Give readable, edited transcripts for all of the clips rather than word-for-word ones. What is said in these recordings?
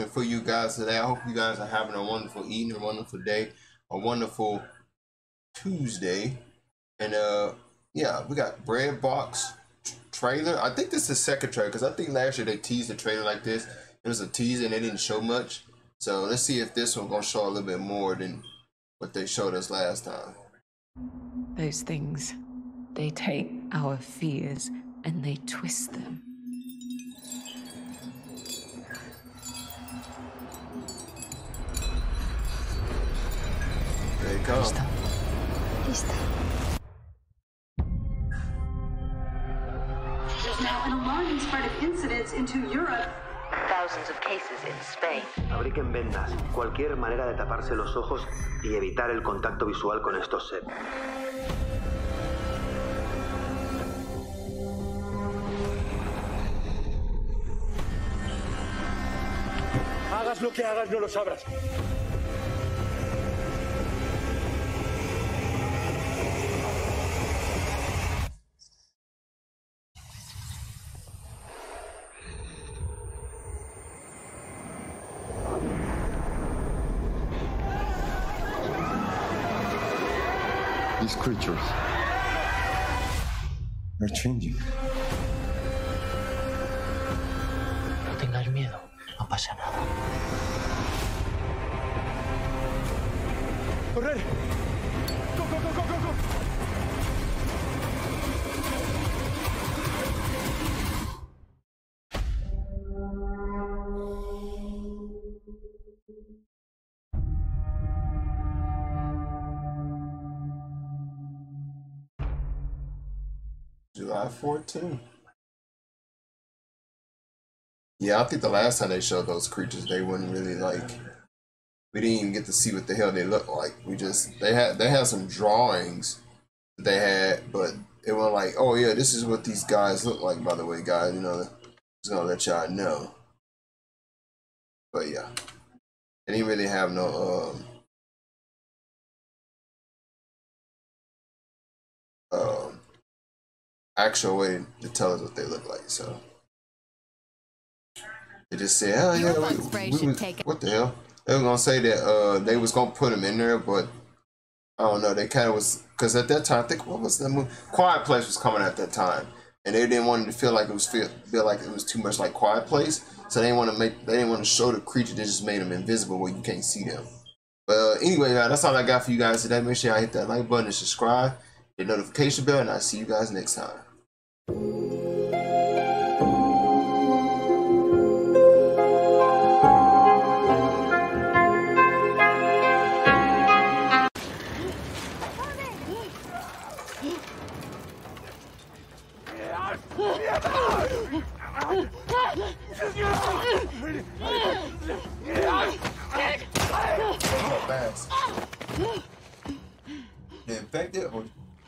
content for you guys today. I hope you guys are having a wonderful evening, a wonderful day, a wonderful Tuesday. And yeah, we got Bread Box trailer. I think this is the second trailer because I think last year they teased a trailer like this. It was a teaser and they didn't show much. So let's see if this one's gonna show a little bit more than what they showed us last time. Those things, they take our fears and they twist them. There you go. Lista. There's now an alarming spread of incidents into Europe. Thousands of cases in Spain. Fabriquen vendas, cualquier manera de taparse los ojos y evitar el contacto visual con estos seres. Hagas lo que hagas, no los abras. These creatures are changing. No tengas miedo, no pasa nada. ¡Correr! ¡Go, go, go, go, go, go! July 14th. Yeah, I think the last time they showed those creatures, they wouldn't really like. We didn't even get to see what the hell they look like. They had some drawings that they had, but it was like, oh yeah, this is what these guys look like. By the way, guys, you know, just gonna let y'all know. But yeah, they didn't really have no actual way to tell us what they look like. So they just said, oh yeah, what the hell? They were gonna say that they was gonna put them in there, but I don't know. They kind of was, because at that time, I think, what was the movie? Quiet Place was coming at that time, and they didn't want it to feel like it was too much like Quiet Place. So they didn't want to show the creature. They just made them invisible where you can't see them. But anyway, guys, that's all I got for you guys today. Make sure y'all hit that like button and subscribe, hit the notification bell, and I'll see you guys next time. Fast. They infected or...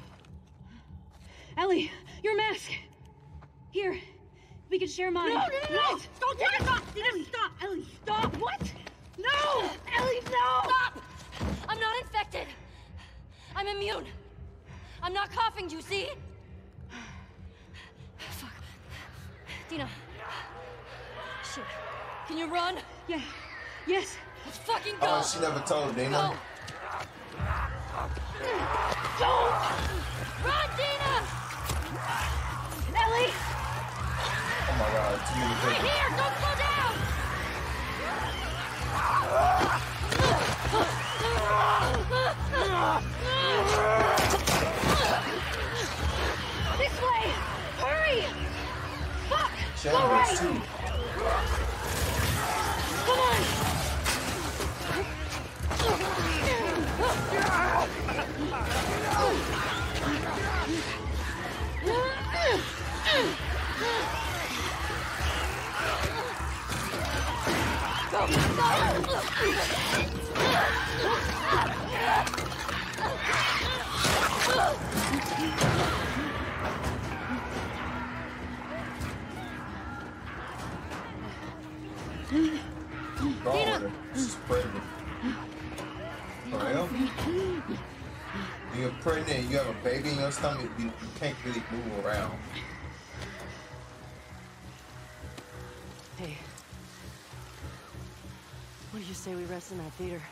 Ellie, your mask. Here, we can share mine. No! Don't take it! Stop! Ellie, stop! Ellie, stop! What? No! Ellie, no! Stop! I'm not infected. I'm immune. I'm not coughing, do you see? Fuck. Dina. Shit. Can you run? Yeah. Yes. Let's fucking go! Oh, she never told Dina. Go. Don't! Run, Dina! Ellie! Oh my god, too many people. Right here! Don't slow down! This way! Hurry! Fuck! All right. Too. Come on! Dina! She's pregnant. For real? You're pregnant, you have a baby in your stomach, you can't really move around. Hey. do you say we rest in that theater?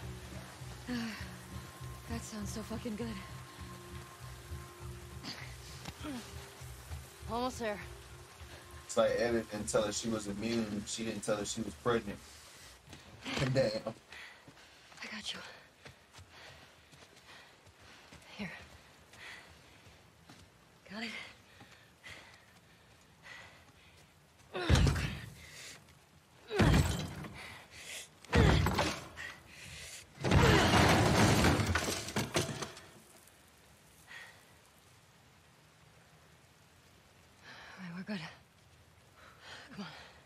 That sounds so fucking good. Almost there. It's like Evan didn't tell her she was immune. She didn't tell her she was pregnant. Damn. I got you. Here. Got it? Alright, we're good. Come on.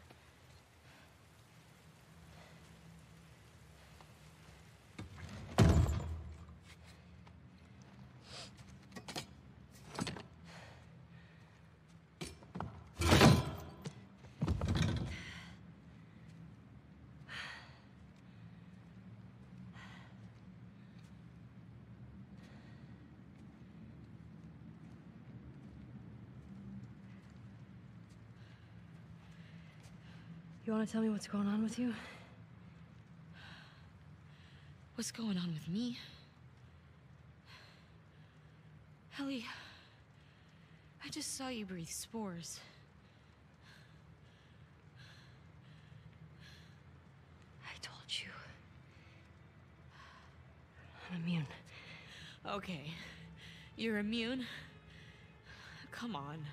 You want to tell me what's going on with you? What's going on with me? Ellie, I just saw you breathe spores. I told you. I'm immune. Okay, you're immune? Come on.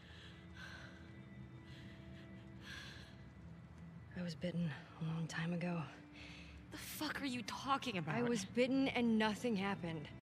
I was bitten a long time ago. The fuck are you talking about? I was bitten and nothing happened.